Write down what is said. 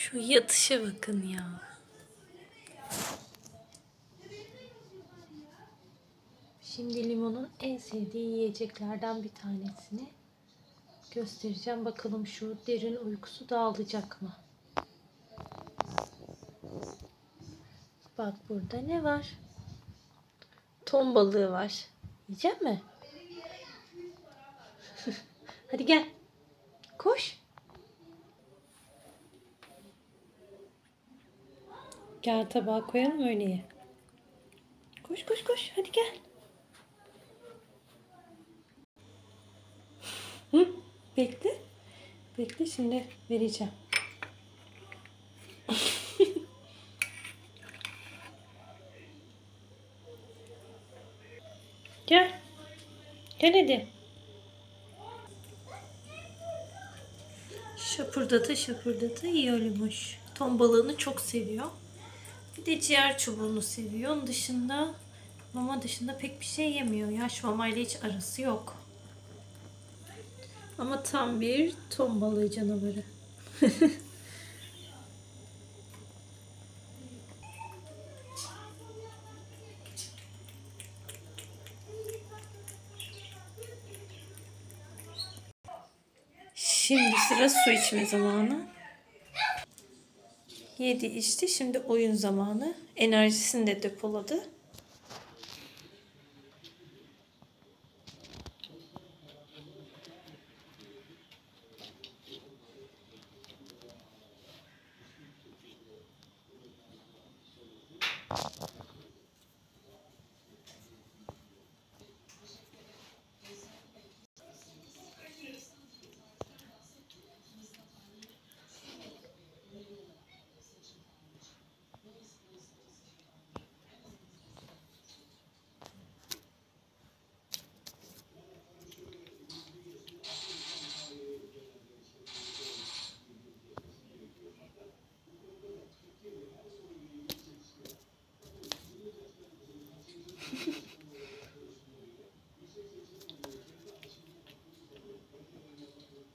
Şu yatışa bakın ya. Şimdi Limon'un en sevdiği yiyeceklerden bir tanesini göstereceğim. Bakalım şu derin uykusu dağılacak mı? Bak burada ne var? Ton balığı var. Yiyecek mi? Hadi gel. Koş. Gel tabağa koyalım öyle ye. Koş koş koş. Hadi gel. Hı, bekle. Bekle şimdi vereceğim. Gel. Gel hadi. Şapırdata şapırdata yiyormuş. Ton balığını çok seviyor. Bir de ciğer çubuğunu seviyor. Onun dışında mama dışında pek bir şey yemiyor. Yaş mamayla hiç arası yok. Ama tam bir ton balığı canavarı. Şimdi sıra su içme zamanı. Yedi içti. Şimdi oyun zamanı. Enerjisini de depoladı.